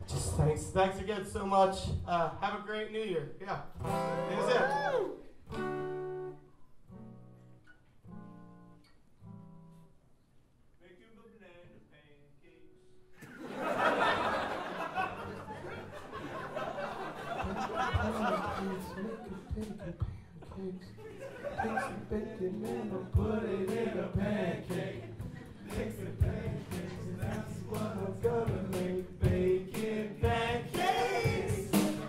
Just thanks again so much. Have a great New Year. Yeah, that's it. Making banana pancakes. Take some bacon and I'll put it in a pancake. Take some pancakes and that's what I'm gonna make. Bacon pancakes.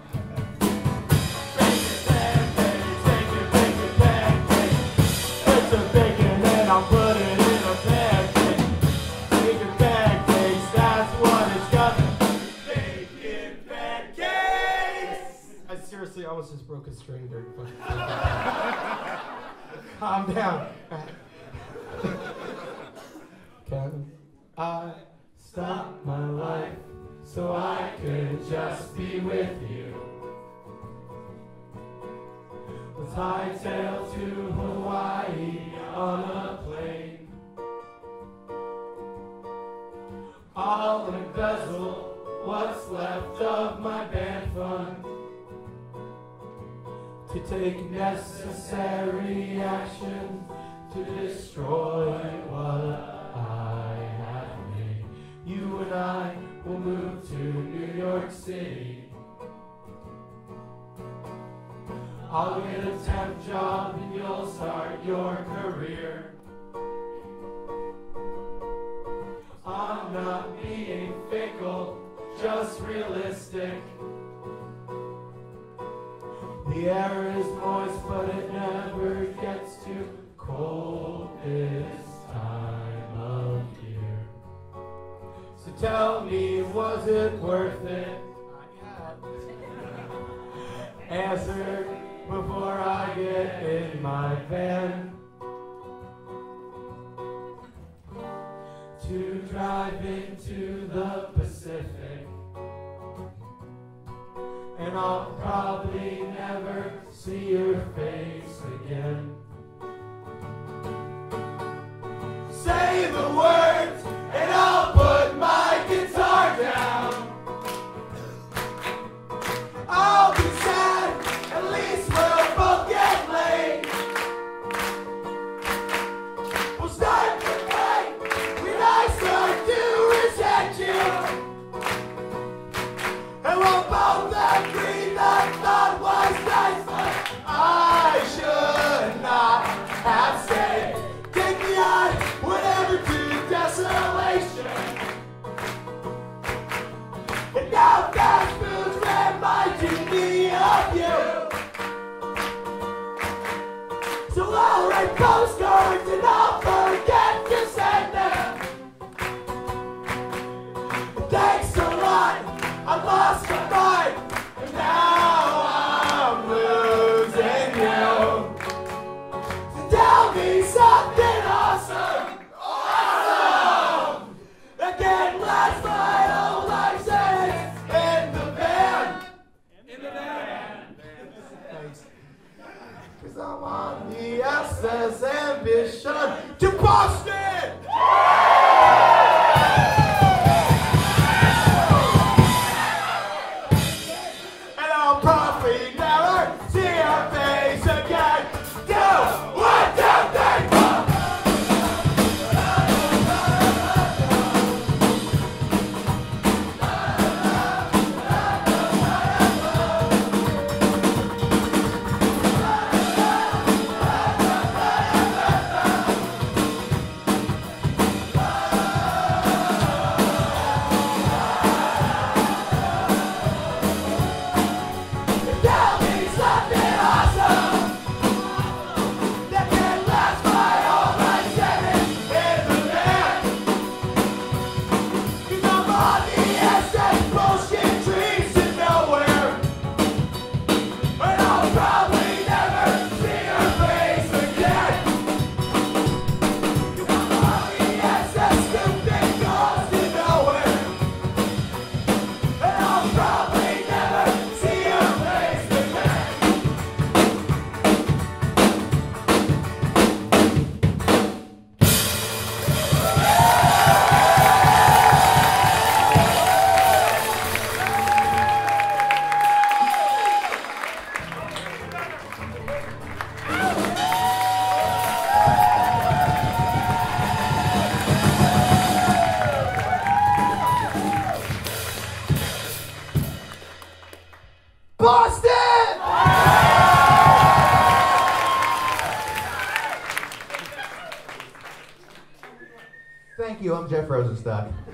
Bacon pancakes, bacon pancakes. Take some bacon and I'll put it in a pancake. Bacon pancakes, that's what it's gonna be. Bacon pancakes. I seriously almost just broke a string during the Calm down. Can I stop my life so I could just be with you? Let's hightail to Hawaii on a plane. I'll embezzle what's left of my band fund to take necessary action to destroy what I have made. You and I will move to New York City. I'll get a temp job and you'll start your career. I'm not being fickle, just realistic. The air is moist, but it never gets too cold this time of year. So tell me, was it worth it? Answer before I get in my van to drive into the Pacific. And I'll probably never see your face again. Say the words and I'll put my guitar down. I'll be sad, at least we'll both get laid. We'll start to fight when I start to reject you. And we'll both agree that thought was nice, but I should not. Rosenstock.